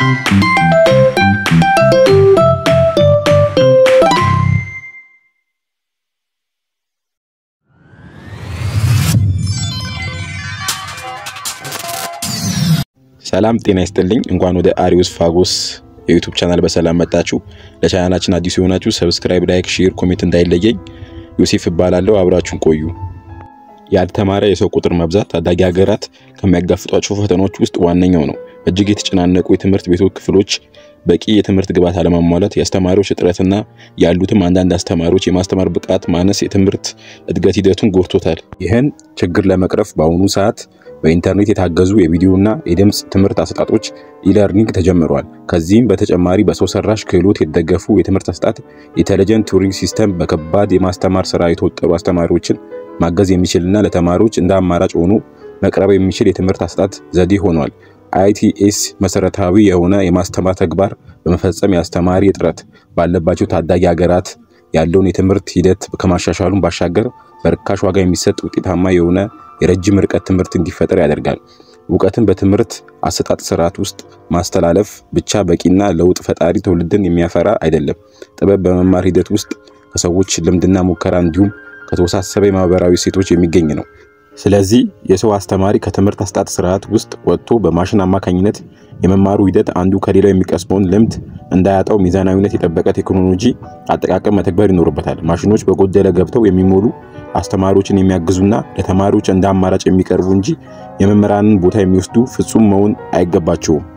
ሰላም ጤና ይስጥልኝ እንኳን ወደ አሪዮስ ፋጎስ የዩቲዩብ ቻናል በሰላም መጣችሁ ለቻናላችን አዲስ የሆናችሁ ሰብስክራይብ ላይክ ሼር ኮሜንት እንዳይለየኝ ዮሴፍ እባላለሁ አብራችሁን ቆዩ ያልተማረ የሰው ቁጥር መብዛት ታዳጊ ሀገራት ከሚያጋፍጧቸው ፈተናዎች ውስጥ ዋነኛው ነው እጅግ የተጨናነቁ የትምህርት ቤቶች ክፍሎች በቂ የትምህርት ግብዓት አለማሟላት ያስተማሪዎች እጥረትና ያሉትም አንዳንድ አስተማሪዎች የማስተማር ብቃት ማነስ የትምህርት እድገት ሂደቱን ጎድቶታል ይህን ችግር ለመቅረፍ በአሁኑ ሰዓት በኢንተርኔት የታገዙ የቪዲዮና የድምጽ ትምህርት አሰጣጦች ኢለርኒንግ ተጀምሯል ከዚህም በተጨማሪ በሰው ሰራሽ ክህሎት የተደገፉ የትምህርት አሰጣጥ ኢንተለጀንት ቱሪንግ ሲስተም በከባድ የማስተማር ስራ የተወጠሩ አስተማሪዎችን ማገዝ የሚችልና ለተማሪዎች እንደ አማራጭ ሆኖ መቅረብ የሚችል የትምህርት አሰጣጥ ዘዴ ሆኗል ITS መሰረታዊ የሆነ የማስተማር ተግባር በመፈጸም ያስተማሪ እጥረት ባለባቸው ታዳጊ ሀገራት ያለውን የትምህርት ሂደት ከማሻሻሉን ባሻገር በርካሽ ዋጋ የሚሰጥ ውጤታማ የሆነ የረጅም ርቀት ትምህርት እንዲፈጠር ያደርጋል ዕውቀትን በትምህርት አሰጣጥ ስርዓት ውስጥ ማስተላለፍ ብቻ በቂና ለውጥ ፈጣሪ ትውልድን የሚያፈራ አይደለም ጥበብ በመማር ሂደት ውስጥ ከሰዎች ልምድና ሙከራ እንዲሁም ከተወሳሰበ ማህበራዊ ሴቶች የሚገኝ ነው ስለዚህ የሰው አስተማሪ ከትምህርት አሰጣጥ ስርዓት ውስጥ ወጥቶ በማሽን አማካኝነት የመማሩ ሂደት አንዱ ከሌላው የሚቀስመውን ልምድ እንዳያጣው ሚዛናዊነት የጠበቀ ቴክኖሎጂ አጠቃቀም መተግበር ይኖርበታል ማሽኖች በጎደለ ገብተው የሚሞሉ አስተማሪዎችን የሚያግዙና ለተማሪዎች እንደ አማራጭ የሚቀርቡ እንጂ የመምህራንን ቦታ የሚወስዱ ፍጹም መሆን አይገባቸውም